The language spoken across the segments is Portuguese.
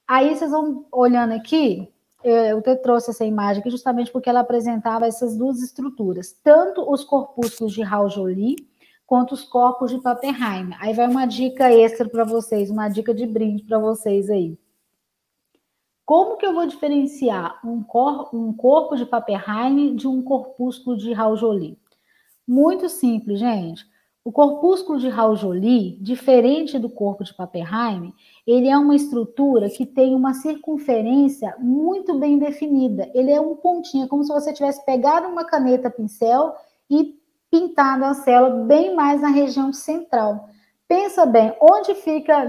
Aí vocês vão olhando aqui, eu te trouxe essa imagem aqui justamente porque ela apresentava essas duas estruturas, tanto os corpúsculos de Raul-Joly quanto os corpos de Pappenheim. Aí vai uma dica extra para vocês, uma dica de brinde para vocês aí. Como que eu vou diferenciar um corpo de Pappenheim de um corpúsculo de Raul-Joly? Muito simples, gente. O corpúsculo de Raul-Joly, diferente do corpo de Pappenheim, ele é uma estrutura que tem uma circunferência muito bem definida. Ele é um pontinho, como se você tivesse pegado uma caneta pincel e pintado a célula bem mais na região central. Pensa bem, onde fica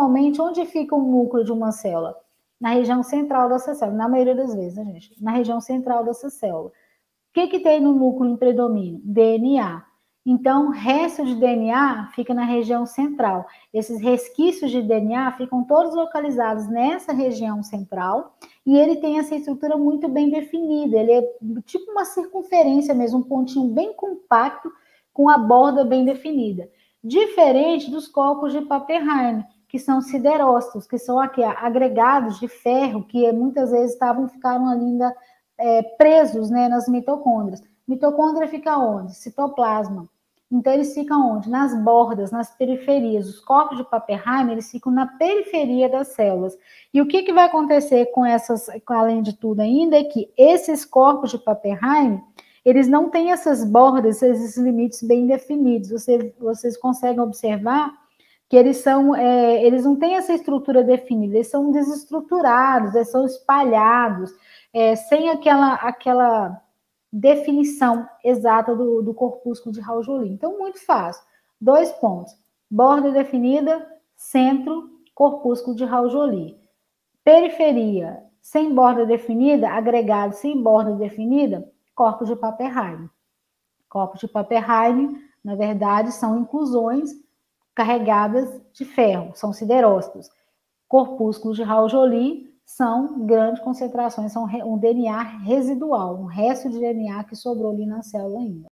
o núcleo de uma célula? Na região central dessa célula, na maioria das vezes, né, gente? Na região central dessa célula. O que tem no núcleo em predomínio? DNA. Então, o resto de DNA fica na região central. Esses resquícios de DNA ficam todos localizados nessa região central e ele tem essa estrutura muito bem definida. Ele é tipo uma circunferência mesmo, um pontinho bem compacto com a borda bem definida. Diferente dos corpos de Pappenheim, que são siderócitos, que são aqui agregados de ferro que muitas vezes ficaram ali ainda presos, né, nas mitocôndrias. Mitocôndria fica onde? Citoplasma. Então, eles ficam onde? Nas bordas, nas periferias. Os corpos de Pappenheim, eles ficam na periferia das células. E o que vai acontecer com essas, além de tudo ainda, é que esses corpos de Pappenheim, eles não têm essas bordas, esses limites bem definidos. Vocês conseguem observar que eles não têm essa estrutura definida, eles são desestruturados, eles são espalhados, sem aquela definição exata do corpúsculo de Raul-Joly. Então, muito fácil. 2 pontos. Borda definida, centro, corpúsculo de Raul-Joly. Periferia, sem borda definida, agregado sem borda definida, corpo de Pappenheim. Corpos de Pappenheim, na verdade, são inclusões carregadas de ferro, são siderócitos. Corpúsculos de Raul-Joly são grandes concentrações, são um DNA residual, um resto de DNA que sobrou ali na célula ainda.